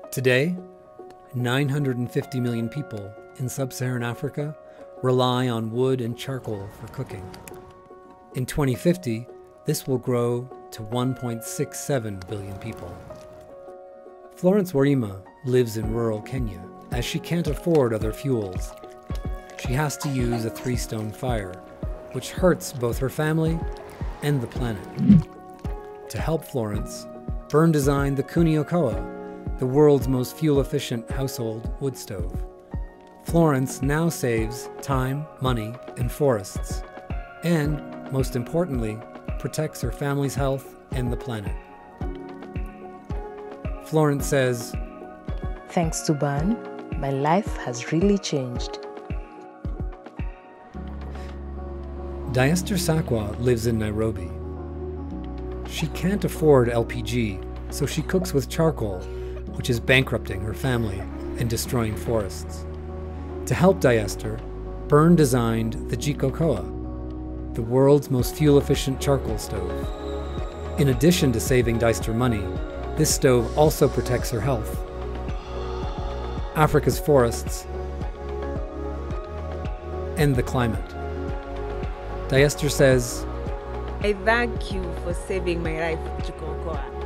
Today, 950 million people in Sub-Saharan Africa rely on wood and charcoal for cooking. In 2050, this will grow to 1.67 billion people. Florence Warima lives in rural Kenya as she can't afford other fuels. She has to use a 3-stone fire, which hurts both her family and the planet. To help Florence, Byrne designed the Kuniokoa, the world's most fuel-efficient household wood stove. Florence now saves time, money, and forests, and, most importantly, protects her family's health and the planet. Florence says, "Thanks to Byrne, my life has really changed." Diester Sakwa lives in Nairobi. She can't afford LPG, so she cooks with charcoal, which is bankrupting her family and destroying forests. To help Diester, Byrne designed the Jikokoa, the world's most fuel-efficient charcoal stove. In addition to saving Diester money, this stove also protects her health, Africa's forests, and the climate. Diester says, "I thank you for saving my life, Jikokoa.